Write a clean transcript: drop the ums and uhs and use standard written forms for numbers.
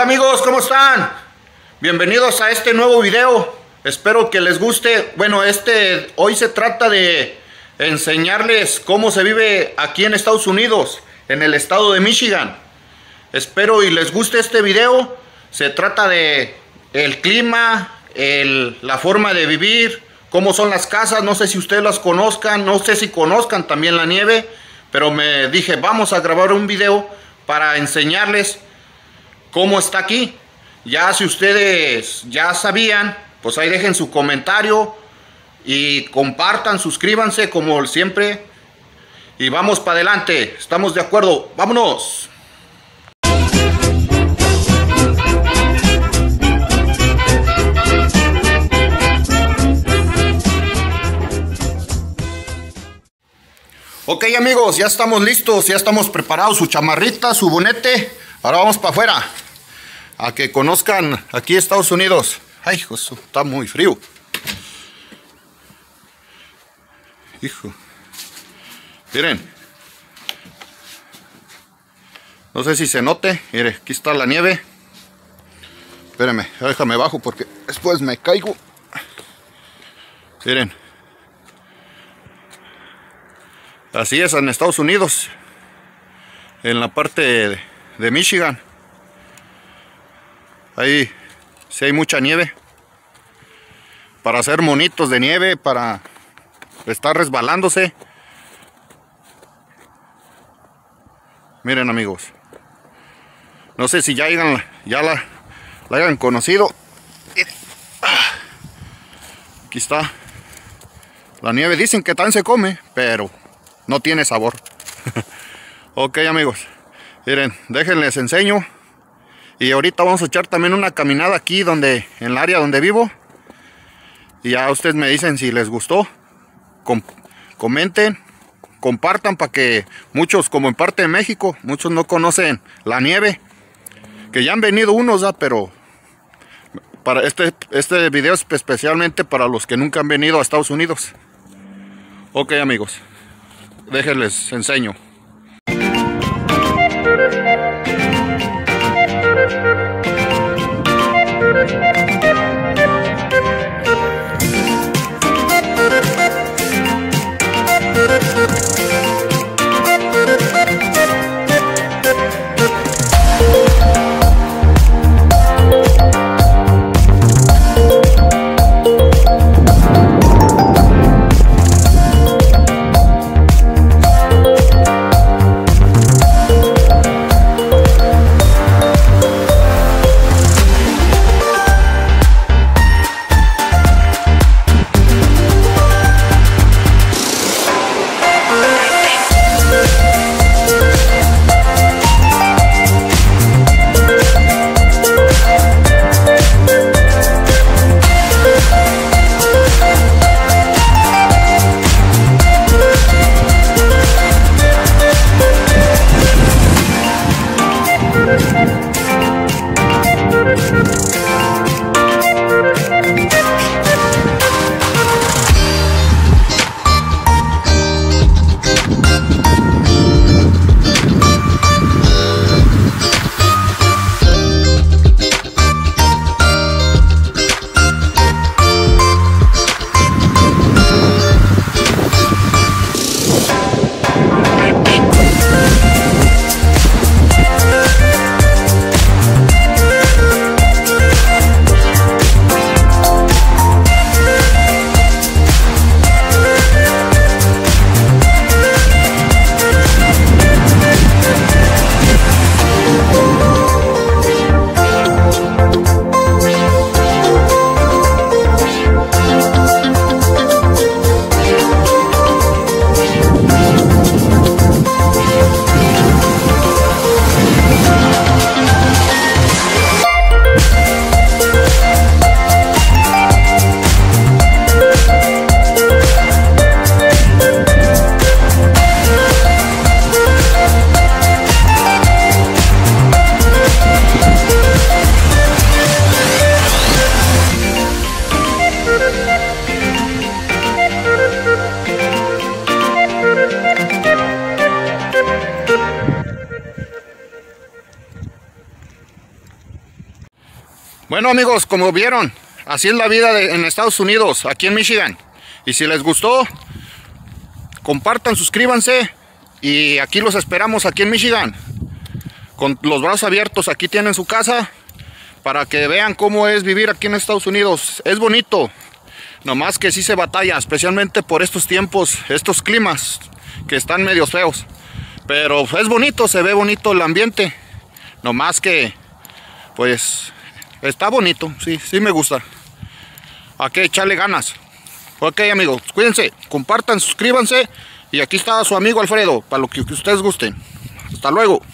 Hola amigos, ¿cómo están? Bienvenidos a este nuevo video. Espero que les guste. Bueno, hoy se trata de enseñarles cómo se vive aquí en Estados Unidos, en el estado de Michigan. Espero y les guste este video. Se trata de el clima, la forma de vivir, cómo son las casas. No sé si ustedes las conozcan, no sé si conozcan también la nieve, pero me dije, vamos a grabar un video para enseñarles cómo está aquí. Ya si ustedes ya sabían, pues ahí dejen su comentario y compartan, suscríbanse como siempre. Y vamos para adelante, estamos de acuerdo, vámonos. Ok amigos, ya estamos listos, ya estamos preparados, su chamarrita, su bonete. Ahora vamos para afuera, a que conozcan aquí Estados Unidos. Ay, hijo, está muy frío. Hijo. Miren. No sé si se note. Mire, aquí está la nieve. Espérenme, déjame bajo porque después me caigo. Miren. Así es en Estados Unidos. En la parte de Michigan. Ahí sí hay mucha nieve. Para hacer monitos de nieve, para estar resbalándose. Miren amigos. No sé si ya la hayan conocido. Aquí está. La nieve dicen que también se come, pero no tiene sabor. Ok amigos. Miren, déjenles enseño. Y ahorita vamos a echar también una caminada aquí en el área donde vivo. Y ya ustedes me dicen si les gustó. Comenten, compartan para que muchos, como en parte de México, muchos no conocen la nieve. Que ya han venido unos, pero para este video es especialmente para los que nunca han venido a Estados Unidos. Ok amigos, déjenles enseño. Bueno amigos, como vieron, así es la vida en Estados Unidos, aquí en Michigan. Y si les gustó, compartan, suscríbanse. Y aquí los esperamos aquí en Michigan. Con los brazos abiertos, aquí tienen su casa. Para que vean cómo es vivir aquí en Estados Unidos. Es bonito. Nomás que sí se batalla, especialmente por estos tiempos, estos climas que están medio feos. Pero es bonito, se ve bonito el ambiente. Nomás que, pues, está bonito, sí me gusta. Hay que echarle ganas. Ok amigos, cuídense, compartan, suscríbanse. Y aquí está su amigo Alfredo, para lo que ustedes gusten. Hasta luego.